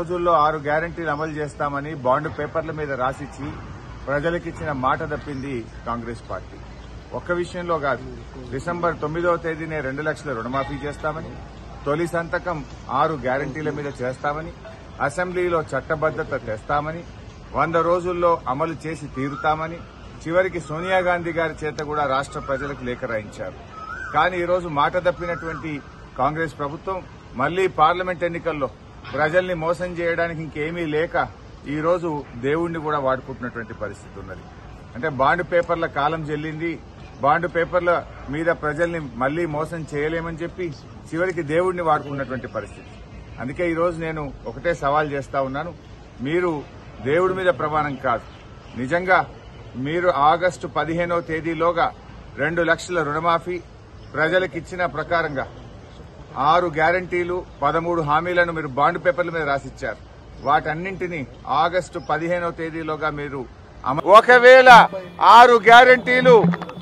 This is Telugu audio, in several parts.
రోజుల్లో 6 గ్యారెంటీలు అమలు చేస్తామని బాండ్ పేపర్ల మీద రాసిచ్చి ప్రజలకిచ్చిన మాట తప్పింది కాంగ్రెస్ పార్టీ. ఒక్క విషయంలో కాదు, డిసెంబర్ 9వ తేదీనే 2 లక్షల రుణమాఫీ చేస్తామని, తొలి సంతకం 6 గ్యారెంటీల మీద చేస్తామని, అసెంబ్లీలో చట్టబద్దత తెస్తామని, 100 రోజుల్లో అమలు చేసి తీరుతామని, చివరికి సోనియా గాంధీ గారి చేత కూడా రాష్ట్ర ప్రజలకు లేఖ రాయించారు. కానీ ఈరోజు మాట తప్పినటువంటి కాంగ్రెస్ ప్రభుత్వం మళ్లీ పార్లమెంట్ ఎన్నికల్లో ప్రజల్ని మోసం చేయడానికి ఇంకేమీ లేక ఈరోజు దేవుణ్ణి కూడా వాడుకుంటున్నటువంటి పరిస్థితి ఉన్నది. అంటే బాండ్ పేపర్ల కాలం చెల్లింది, బాండ్ పేపర్ల మీద ప్రజల్ని మళ్లీ మోసం చేయలేమని చెప్పి చివరికి దేవుణ్ణి వాడుకున్నటువంటి పరిస్థితి. అందుకే ఈరోజు నేను ఒకటే సవాల్ చేస్తా ఉన్నాను, మీరు దేవుడి మీద ప్రమాణం కాదు, నిజంగా మీరు ఆగస్టు 15వ తేదీలోగా 2 లక్షల రుణమాఫీ ప్రజలకిచ్చిన ప్రకారంగా 6 గ్యారంటీలు 13 హామీలను మీరు బాండ్ పేపర్ల మీద రాసిచ్చారు. వాటన్నింటినీ ఆగస్టు 15వ తేదీలోగా మీరు ఒకవేళ 6 గ్యారంటీలు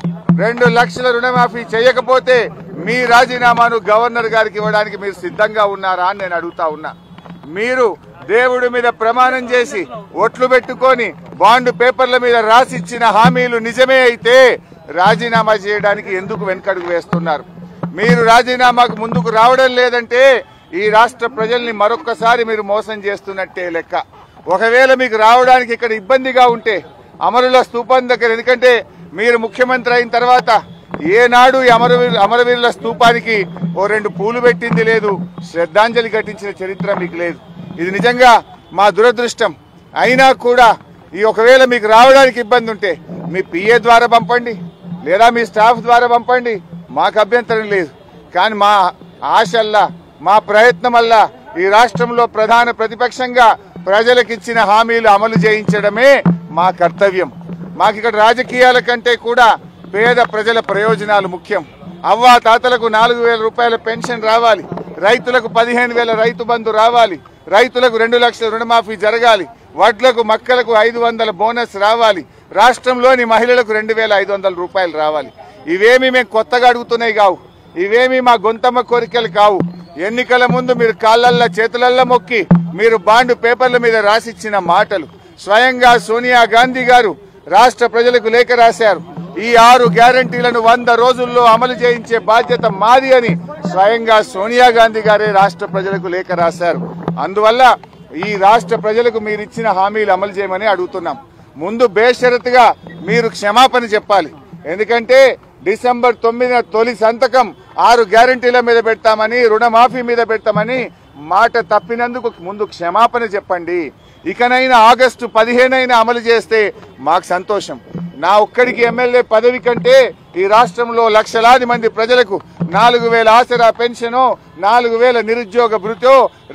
2 లక్షల రుణమాఫీ చేయకపోతే మీ రాజీనామాను గవర్నర్ గారికి ఇవ్వడానికి మీరు సిద్ధంగా ఉన్నారా అని నేను అడుగుతా ఉన్నా. మీరు దేవుడి మీద ప్రమాణం చేసి ఒట్లు పెట్టుకొని బాండ్ పేపర్ల మీద రాసిచ్చిన హామీలు నిజమే అయితే రాజీనామా చేయడానికి ఎందుకు వెనకడుగు వేస్తున్నారు? మీరు రాజీనామాకు ముందుకు రావడం లేదంటే ఈ రాష్ట్ర ప్రజల్ని మరొక్కసారి మీరు మోసం చేస్తున్నట్టే లెక్క. ఒకవేళ మీకు రావడానికి ఇక్కడ ఇబ్బందిగా ఉంటే అమరుల స్తూపం దగ్గర, ఎందుకంటే మీరు ముఖ్యమంత్రి అయిన తర్వాత ఏనాడు ఈ అమరవీరుల స్తూపానికి 2 పూలు పెట్టింది లేదు, శ్రద్ధాంజలి ఘటించిన చరిత్ర మీకు లేదు. ఇది నిజంగా మా దురదృష్టం. అయినా కూడా ఈ ఒకవేళ మీకు రావడానికి ఇబ్బంది ఉంటే మీ పిఏ ద్వారా పంపండి, లేదా మీ స్టాఫ్ ద్వారా పంపండి, మాకు అభ్యంతరం లేదు. కానీ మా ఆశల్లా, మా ప్రయత్నమల్లా ఈ రాష్ట్రంలో ప్రధాన ప్రతిపక్షంగా ప్రజలకిచ్చిన హామీలు అమలు చేయించడమే మా కర్తవ్యం. మాకు ఇక్కడ రాజకీయాల కంటే కూడా పేద ప్రజల ప్రయోజనాలు ముఖ్యం. అవ్వా తాతలకు 4,000 రూపాయల పెన్షన్ రావాలి, రైతులకు 15,000 రైతు బంధు రావాలి, రైతులకు 2 లక్షల రుణమాఫీ జరగాలి, వడ్లకు మక్కలకు 500 బోనస్ రావాలి, రాష్ట్రంలోని మహిళలకు 2,500 రూపాయలు రావాలి. ఇవేమీ మేము కొత్తగా అడుగుతున్నాయి కావు, ఇవేమీ మా గొంతమ్మ కోరికలు కావు. ఎన్నికల ముందు మీరు కాళ్లల్లా చేతులల్లా మొక్కి మీరు బాండ్ పేపర్ల మీద రాసిచ్చిన మాటలు. స్వయంగా సోనియా గాంధీ గారు రాష్ట్ర ప్రజలకు లేఖ రాశారు. ఈ 6 గ్యారంటీలను 100 రోజుల్లో అమలు చేయించే బాధ్యత మాది అని స్వయంగా సోనియా గాంధీ గారే రాష్ట్ర ప్రజలకు లేఖ రాశారు. అందువల్ల ఈ రాష్ట్ర ప్రజలకు మీరు ఇచ్చిన హామీలు అమలు చేయమని అడుగుతున్నాం. ముందు బేషరతుగా మీరు క్షమాపణ చెప్పాలి. ఎందుకంటే డిసెంబర్ 9న తొలి సంతకం 6 గ్యారంటీల మీద పెడతామని, రుణమాఫీ మీద పెడతామని మాట తప్పినందుకు ముందు క్షమాపణ చెప్పండి. ఇకనైనా ఆగస్టు 15 అమలు చేస్తే మాకు సంతోషం. నా ఒక్కడికి ఎమ్మెల్యే పదవి కంటే ఈ రాష్ట్రంలో లక్షలాది మంది ప్రజలకు 4,000 ఆసరా పెన్షనో, 4,000 నిరుద్యోగ భృతో,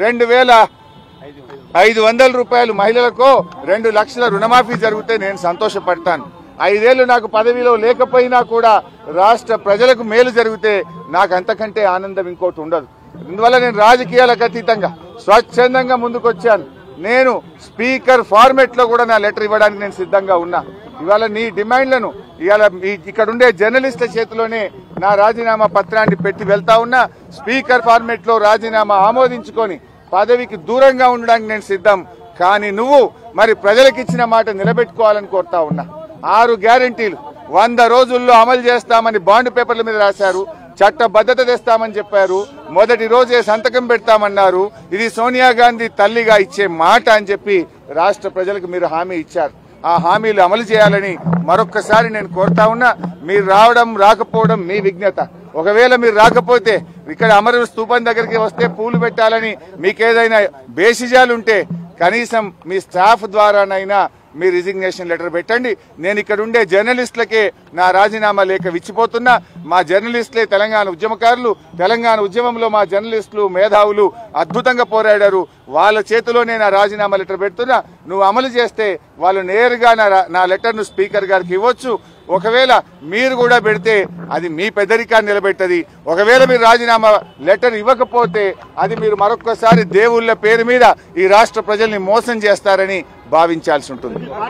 2,500 రూపాయలు మహిళలకో, 2 లక్షల రుణమాఫీ జరిగితే నేను సంతోషపడతాను. 5 ఏళ్లు నాకు పదవిలో లేకపోయినా కూడా రాష్ట్ర ప్రజలకు మేలు జరిగితే నాకు అంతకంటే ఆనందం ఇంకోటి ఉండదు. అందువల్ల నేను రాజకీయాలకు అతీతంగా స్వచ్ఛందంగా ముందుకొచ్చాను. నేను స్పీకర్ ఫార్మెట్ లో కూడా నా లెటర్ ఇవ్వడానికి నేను సిద్ధంగా ఉన్నా. ఇవాళ నీ డిమాండ్లను ఇవాళ ఇక్కడ ఉండే జర్నలిస్టుల చేతిలోనే నా రాజీనామా పత్రాన్ని పెట్టి వెళ్తా ఉన్నా. స్పీకర్ ఫార్మెట్ లో రాజీనామా ఆమోదించుకొని పదవికి దూరంగా ఉండడానికి నేను సిద్ధం. కానీ నువ్వు మరి ప్రజలకిచ్చిన మాట నిలబెట్టుకోవాలని కోరుతా ఉన్నా. 6 గ్యారంటీలు 100 రోజుల్లో అమలు చేస్తామని బాండ్ పేపర్ల మీద రాశారు, చట్టబద్ధత తెస్తామని చెప్పారు, మొదటి రోజే సంతకం పెడతామన్నారు. ఇది సోనియా గాంధీ తల్లిగా ఇచ్చే మాట అని చెప్పి రాష్ట్ర ప్రజలకు మీరు హామీ ఇచ్చారు. ఆ హామీలు అమలు చేయాలని మరొక్కసారి నేను కోరుతా ఉన్నా. మీరు రావడం రాకపోవడం మీ విజ్ఞత. ఒకవేళ మీరు రాకపోతే ఇక్కడ అమరవీరుల స్తూపం దగ్గరికి వస్తే పూలు పెట్టాలని మీకేదైనా బేసిజాలుంటే కనీసం మీ స్టాఫ్ ద్వారానైనా మీ రిజిగ్నేషన్ లెటర్ పెట్టండి. నేను ఇక్కడ ఉండే జర్నలిస్టులకే నా రాజీనామా లేఖ ఇచ్చిపోతున్నా. మా జర్నలిస్టులే తెలంగాణ ఉద్యమకారులు. తెలంగాణ ఉద్యమంలో మా జర్నలిస్టులు, మేధావులు అద్భుతంగా పోరాడారు. వాళ్ళ చేతిలోనే నా రాజీనామా లెటర్ పెడుతున్నా. నువ్వు అమలు చేస్తే వాళ్ళు నేరుగా నా లెటర్ను స్పీకర్ గారికి ఇవ్వచ్చు. ఒకవేళ మీరు కూడా పెడితే అది మీ పెద్దరికాన్ని నిలబెట్టది. ఒకవేళ మీరు రాజీనామా లెటర్ ఇవ్వకపోతే అది మీరు మరొక్కసారి దేవుళ్ళ పేరు మీద ఈ రాష్ట్ర ప్రజల్ని మోసం చేస్తారని భావించాల్సి ఉంటుంది.